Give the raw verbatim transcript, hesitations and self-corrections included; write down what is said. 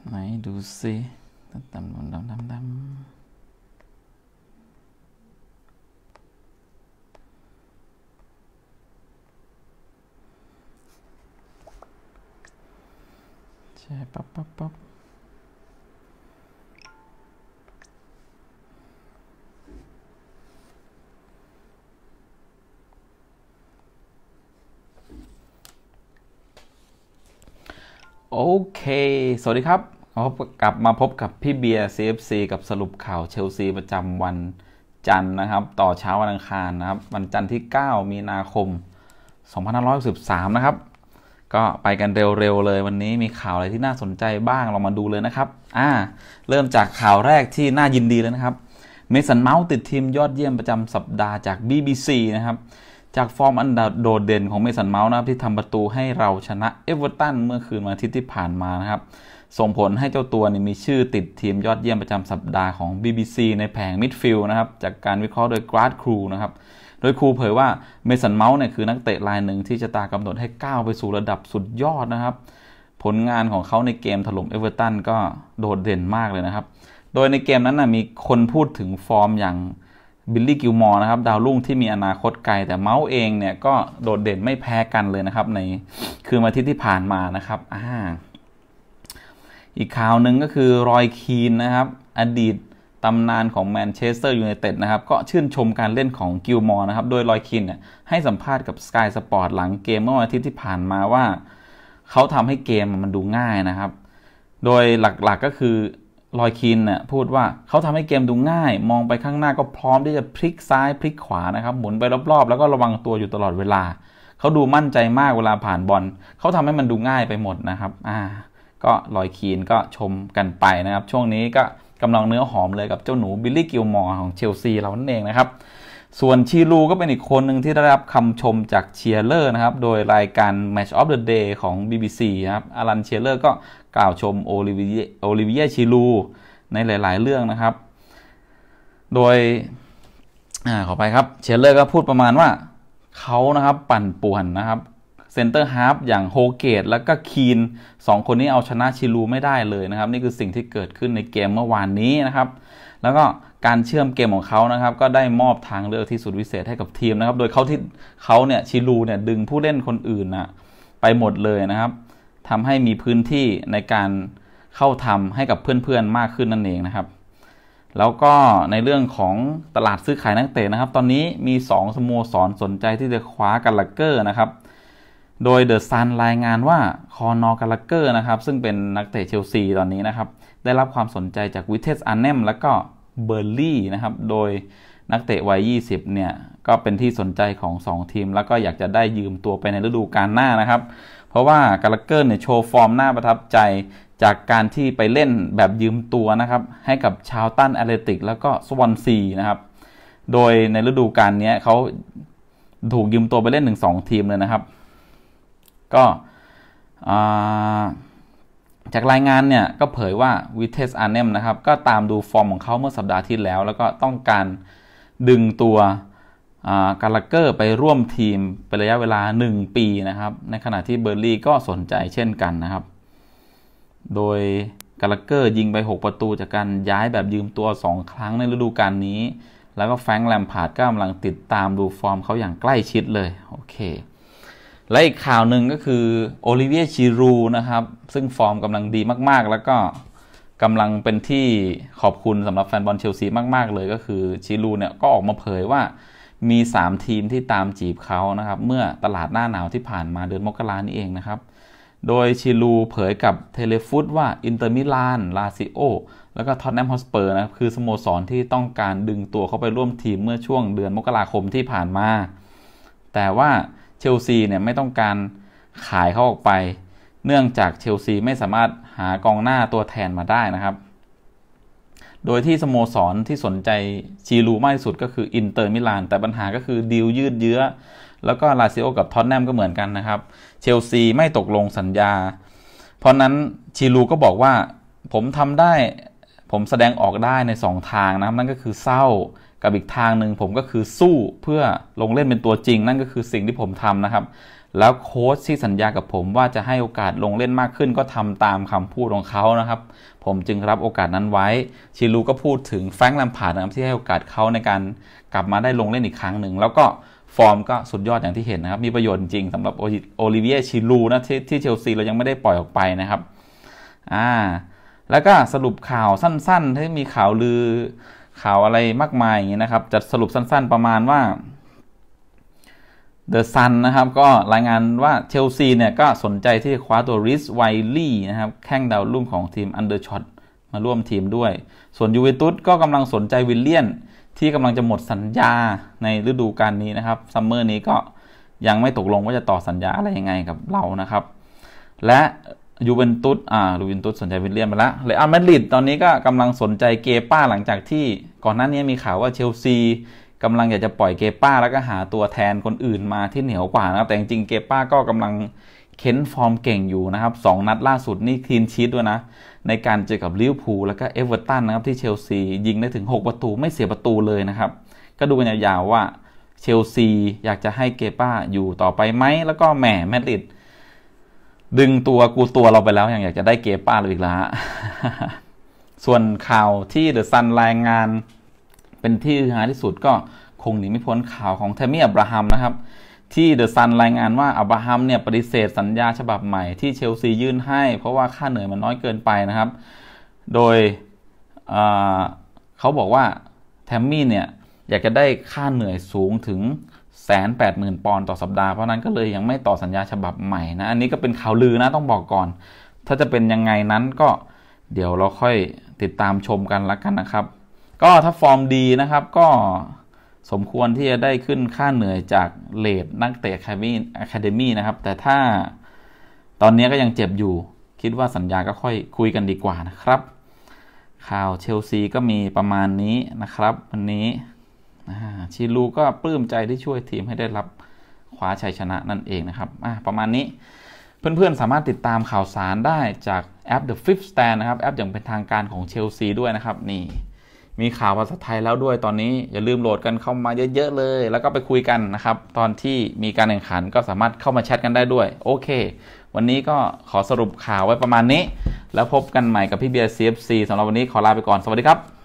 ไหนดูสิดำดำดำดำดำใช่ปั๊บปั๊บปั๊บโอเคสวัสดีครับกลับมาพบกับพี่เบียร์ ซี เอฟ ซี กับสรุปข่าวเชลซีประจำวันจันทร์นะครับต่อเช้าวันอังคารนะครับวันจันทร์ที่เก้ามีนาคมสองพันห้าร้อยหกสิบสามนะครับก็ไปกันเร็วๆเลยวันนี้มีข่าวอะไรที่น่าสนใจบ้างเรามาดูเลยนะครับอ่าเริ่มจากข่าวแรกที่น่ายินดีเลยนะครับเมสันเมาส์ติดทีมยอดเยี่ยมประจำสัปดาห์จาก บี บี ซี นะครับจากฟอร์มอันโดดเด่นของเมสันเมาส์นะครับที่ทำประตูให้เราชนะเอเวอร์ตันเมื่อคืนวันอาทิตย์ที่ผ่านมานะครับส่งผลให้เจ้าตัวนี่มีชื่อติดทีมยอดเยี่ยมประจำสัปดาห์ของ บี บี ซี ในแผงมิดฟิลด์นะครับจากการวิเคราะห์โดยกราดครูนะครับโดยครูเผยว่าเมสันเมาส์เนี่ยคือนักเตะรายหนึ่งที่จะตากำหนดให้ก้าวไปสู่ระดับสุดยอดนะครับผลงานของเขาในเกมถล่มเอเวอร์ตันก็โดดเด่นมากเลยนะครับโดยในเกมนั้นนะมีคนพูดถึงฟอร์มอย่างบิลลี่กิลมอร์นะครับดาวรุ่งที่มีอนาคตไกลแต่เมาส์เองเนี่ยก็โดดเด่นไม่แพ้กันเลยนะครับในคืนวันอาทิตย์ที่ผ่านมานะครับอ่าอีกข่าวหนึ่งก็คือรอยคีนนะครับอดีตตำนานของแมนเชสเตอร์ยูไนเต็ดนะครับก็ชื่นชมการเล่นของกิลมอร์นะครับโดยรอยคีนเนี่ยให้สัมภาษณ์กับ Sky Sport หลังเกมเมื่อวันอาทิตย์ที่ผ่านมาว่าเขาทำให้เกมมันดูง่ายนะครับโดยหลักๆก็คือรอยคีนเนี่ยพูดว่าเขาทำให้เกมดูง่ายมองไปข้างหน้าก็พร้อมที่จะพลิกซ้ายพลิกขวานะครับหมุนไปรอบๆแล้วก็ระวังตัวอยู่ตลอดเวลาเขาดูมั่นใจมากเวลาผ่านบอลเขาทำให้มันดูง่ายไปหมดนะครับอ่าก็รอยคีนก็ชมกันไปนะครับช่วงนี้ก็กำลังเนื้อหอมเลยกับเจ้าหนูบิลลี่กิลมอร์ของเชลซีเรานั่นเองนะครับส่วนชีลูก็เป็นอีกคนหนึ่งที่ได้รับคำชมจากเชียร์เลอร์นะครับโดยรายการ Match of the Day ของ บี บี ซี นะครับอลันเชียร์เลอร์ก็กล่าวชมโอลิเวียโอลิเวียชีลูในหลายๆเรื่องนะครับโดยอ่าขอไปครับเชียร์เลอร์ก็พูดประมาณว่าเขานะครับปั่นป่วนนะครับเซนเตอร์ฮาล์ฟอย่างโฮเกตแล้วก็คีนสองคนนี้เอาชนะชิลูไม่ได้เลยนะครับนี่คือสิ่งที่เกิดขึ้นในเกมเมื่อวานนี้นะครับแล้วก็การเชื่อมเกมของเขานะครับก็ได้มอบทางเลือกที่สุดวิเศษให้กับทีมนะครับโดยเขาที่เขาเนี่ยชิลูเนี่ยดึงผู้เล่นคนอื่นนะไปหมดเลยนะครับทำให้มีพื้นที่ในการเข้าทำให้กับเพื่อนๆมากขึ้นนั่นเองนะครับแล้วก็ในเรื่องของตลาดซื้อขายนักเตะนะครับตอนนี้มีสองสโมสรสนใจที่จะคว้ากัลลักเกอร์นะครับโดยเดอะซันรายงานว่าคอนอร์กัลลักเกอร์นะครับซึ่งเป็นนักเตะเชลซีตอนนี้นะครับได้รับความสนใจจากวิเทสอาร์เนมและก็เบอร์ลี่นะครับโดยนักเตะวัยยี่สิบเนี่ยก็เป็นที่สนใจของสองทีมแล้วก็อยากจะได้ยืมตัวไปในฤดูกาลหน้านะครับเพราะว่ากัลลักเกอร์เนี่ยโชว์ฟอร์มน่าประทับใจจากการที่ไปเล่นแบบยืมตัวนะครับให้กับชาวตันแอตเลติกแล้วก็สวอนซีนะครับโดยในฤดูกาลนี้เขาถูกยืมตัวไปเล่นถึงสองทีมเลยนะครับก็จากรายงานเนี่ยก็เผยว่าวิเทสอาร์เนมนะครับก็ตามดูฟอร์มของเขาเมื่อสัปดาห์ที่แล้วแล้วก็ต้องการดึงตัวกัลลักเกอร์ไปร่วมทีมเป็นระยะเวลาหนึ่งปีนะครับในขณะที่เบอร์ลี่ก็สนใจเช่นกันนะครับโดยกัลลักเกอร์ยิงไปหกประตูจากการย้ายแบบยืมตัวสองครั้งในฤดูกาลนี้แล้วก็แฟรงค์แลมพาร์ดก็กำลังติดตามดูฟอร์มเขาอย่างใกล้ชิดเลยโอเคและอีกข่าวหนึ่งก็คือโอลิเวียชีรูนะครับซึ่งฟอร์มกำลังดีมากๆแล้วก็กำลังเป็นที่ขอบคุณสำหรับแฟนบอลเชลซีมากๆเลยก็คือชีรูเนี่ยก็ออกมาเผยว่ามีสามทีมที่ตามจีบเขานะครับเมื่อตลาดหน้าหนาวที่ผ่านมาเดือนมกราคมนี้เองนะครับโดยชิลูเผยกับเทเลฟุตว่าอินเตอร์มิลานลาซิโอแล้วก็ท็อตแนมฮอตสเปอร์นะครับคือสโมสรที่ต้องการดึงตัวเข้าไปร่วมทีมเมื่อช่วงเดือนมกราคมที่ผ่านมาแต่ว่าเชลซีเนี่ยไม่ต้องการขายเขาออกไปเนื่องจากเชลซีไม่สามารถหากองหน้าตัวแทนมาได้นะครับโดยที่สโมสรที่สนใจชิลูมากที่สุดก็คืออินเตอร์มิลานแต่ปัญหาก็คือดีลยืดเยื้อแล้วก็ลาซิโอกับท็อตแนมก็เหมือนกันนะครับเชลซีไม่ตกลงสัญญาเพราะนั้นชิลูก็บอกว่าผมทำได้ผมแสดงออกได้ในสองทางนะนั่นก็คือเศร้ากับอีกทางหนึ่งผมก็คือสู้เพื่อลงเล่นเป็นตัวจริงนั่นก็คือสิ่งที่ผมทำนะครับแล้วโค้ชที่สัญญากับผมว่าจะให้โอกาสลงเล่นมากขึ้นก็ทำตามคำพูดของเขานะครับผมจึงรับโอกาสนั้นไว้ชิลูก็พูดถึงแฟรงค์ แลมพาร์ดนะครับที่ให้โอกาสเขาในการกลับมาได้ลงเล่นอีกครั้งหนึ่งแล้วก็ฟอร์มก็สุดยอดอย่างที่เห็นนะครับมีประโยชน์จริงสำหรับโอลิเวียชิลูนะที่ที่เชลซีเรายังไม่ได้ปล่อยออกไปนะครับอ่าแล้วก็สรุปข่าวสั้นๆที่มีข่าวลือข่าวอะไรมากมายอย่างนี้นะครับจะสรุปสั้นๆประมาณว่าเดอะซันนะครับก็รายงานว่าเชลซีเนี่ยก็สนใจที่จะคว้าตัวริสไวลี่นะครับแข้งดาวรุ่งของทีมอันเดอร์ช็อตมาร่วมทีมด้วยส่วนยูเวนตุสก็กำลังสนใจวิลเลียนที่กำลังจะหมดสัญญาในฤดูกาลนี้นะครับซัมเมอร์นี้ก็ยังไม่ตกลงว่าจะต่อสัญญาอะไรยังไงกับเรานะครับและยูเวนตุสอ่ายูเวนตุสสนใจวิลเลียนไปแล้วเรอัลมาดริดตอนนี้ก็กำลังสนใจเกป้าหลังจากที่ก่อนหน้านี้มีข่าวว่าเชลซีกำลังอยากจะปล่อยเกป้าแล้วก็หาตัวแทนคนอื่นมาที่เหนียวกว่านะครับแต่จริงๆเกป้าก็กำลังเค้นฟอร์มเก่งอยู่นะครับสองนัดล่าสุดนี่คลีนชีทด้วยนะในการเจอกับลิเวอร์พูลแล้วก็เอเวอร์ตันนะครับที่เชลซียิงได้ถึงหกประตูไม่เสียประตูเลยนะครับก็ดูกันยาวๆว่าเชลซีอยากจะให้เกป้าอยู่ต่อไปไหมแล้วก็แหมมาดริดดึงตัวกูตัวเราไปแล้วยังอยากจะได้เกป้าเลยอีกแล้ว ส่วนข่าวที่เดอะซันรายงานเป็นที่ฮือฮาที่สุดก็คงหนีไม่พ้นข่าวของเทมี่ อับราฮัมนะครับที่เดอะซันรายงานว่าอับราฮัมเนี่ยปฏิเสธสัญญาฉบับใหม่ที่เชลซียื่นให้เพราะว่าค่าเหนื่อยมันน้อยเกินไปนะครับโดยเอ่อเขาบอกว่าเทมี่เนี่ยอยากจะได้ค่าเหนื่อยสูงถึงแสนแปดหมื่นปอนด์ต่อสัปดาห์เพราะนั้นก็เลยยังไม่ต่อสัญญาฉบับใหม่นะอันนี้ก็เป็นข่าวลือนะต้องบอกก่อนถ้าจะเป็นยังไงนั้นก็เดี๋ยวเราค่อยติดตามชมกันละกันนะครับก็ถ้าฟอร์มดีนะครับก็สมควรที่จะได้ขึ้นค่าเหนื่อยจากเลดนักเตะอะคาเดมี่นะครับแต่ถ้าตอนนี้ก็ยังเจ็บอยู่คิดว่าสัญญาก็ค่อยคุยกันดีกว่านะครับข่าวเชลซีก็มีประมาณนี้นะครับวันนี้ชิลูก็ปลื้มใจที่ช่วยทีมให้ได้รับคว้าชัยชนะนั่นเองนะครับประมาณนี้เพื่อนๆสามารถติดตามข่าวสารได้จากแอป The Fifth Stand นะครับแอปอย่างเป็นทางการของเชลซีด้วยนะครับนี่มีข่าวภาษาไทยแล้วด้วยตอนนี้อย่าลืมโหลดกันเข้ามาเยอะๆเลยแล้วก็ไปคุยกันนะครับตอนที่มีการแข่งขันก็สามารถเข้ามาแชทกันได้ด้วยโอเควันนี้ก็ขอสรุปข่าวไว้ประมาณนี้แล้วพบกันใหม่กับพี่เบียร์ ซี เอฟ ซี สำหรับวันนี้ขอลาไปก่อนสวัสดีครับ